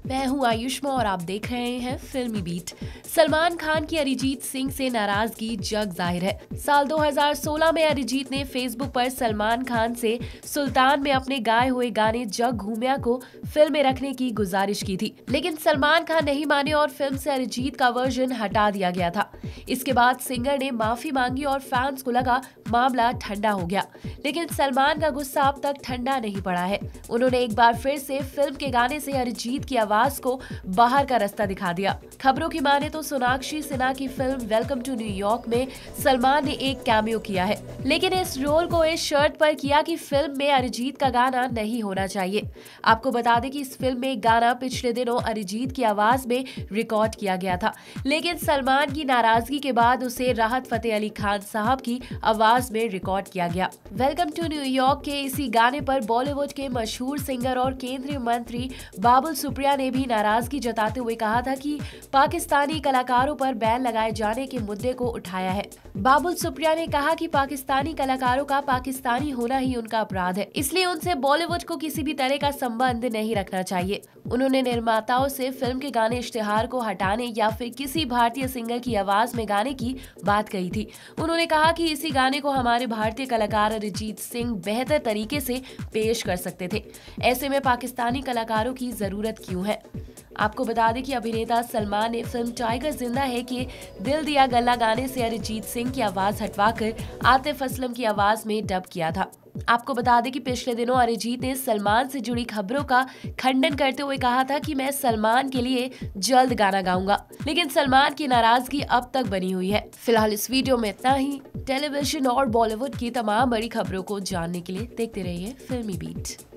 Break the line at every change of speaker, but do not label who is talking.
मैं हूं आयुष्मा और आप देख रहे हैं फिल्मी बीट। सलमान खान की अरिजीत सिंह से नाराजगी जग जाहिर है। साल 2016 में अरिजीत ने फेसबुक पर सलमान खान से सुल्तान में अपने गाए हुए गाने जग घूमिया को फिल्म में रखने की गुजारिश की थी, लेकिन सलमान खान नहीं माने और फिल्म से अरिजीत का वर्जन हटा दिया गया था। इसके बाद सिंगर ने माफी मांगी और फैंस को लगा मामला ठंडा हो गया, लेकिन सलमान का गुस्सा अब तक ठंडा नहीं पड़ा है। उन्होंने एक बार फिर से फिल्म के गाने से अरिजीत की आवाज को बाहर का रास्ता दिखा दिया। खबरों की माने तो सोनाक्षी सिन्हा की फिल्म वेलकम टू न्यूयॉर्क में सलमान ने एक कैमियो किया है, लेकिन इस रोल को इस शर्त पर किया कि फिल्म में अरिजीत का गाना नहीं होना चाहिए। आपको बता दें कि इस फिल्म में गाना पिछले दिनों अरिजीत की आवाज में रिकॉर्ड किया गया था, लेकिन सलमान की नाराजगी के बाद उसे राहत फतेह अली खान साहब की आवाज में रिकॉर्ड किया गया। वेलकम टू न्यूयॉर्क के इसी गाने पर बॉलीवुड के मशहूर सिंगर और केंद्रीय मंत्री बाबुल सुप्रिया ने भी नाराजगी जताते हुए कहा था कि पाकिस्तानी कलाकारों पर बैन लगाए जाने के मुद्दे को उठाया है। बाबुल सुप्रिया ने कहा कि पाकिस्तानी कलाकारों का पाकिस्तानी होना ही उनका अपराध है, इसलिए उनसे बॉलीवुड को किसी भी तरह का संबंध नहीं रखना चाहिए। उन्होंने निर्माताओं से फिल्म के गाने इश्तिहार को हटाने या फिर किसी भारतीय सिंगर की आवाज में गाने की बात कही थी। उन्होंने कहा कि इसी गाने को हमारे भारतीय कलाकार अरिजीत सिंह बेहतर तरीके से पेश कर सकते थे। ऐसे में पाकिस्तानी कलाकारों की जरूरत क्यों है? आपको बता दें कि अभिनेता सलमान ने फिल्म टाइगर जिंदा है कि दिल दिया गल्ला गाने से अरिजीत सिंह की आवाज हटवाकर आतिफ असलम की आवाज में डब किया था। आपको बता दें कि पिछले दिनों अरिजीत ने सलमान से जुड़ी खबरों का खंडन करते हुए कहा था कि मैं सलमान के लिए जल्द गाना गाऊंगा, लेकिन सलमान की नाराजगी अब तक बनी हुई है। फिलहाल इस वीडियो में इतना ही। टेलीविजन और बॉलीवुड की तमाम बड़ी खबरों को जानने के लिए देखते रहिए फिल्मी बीट।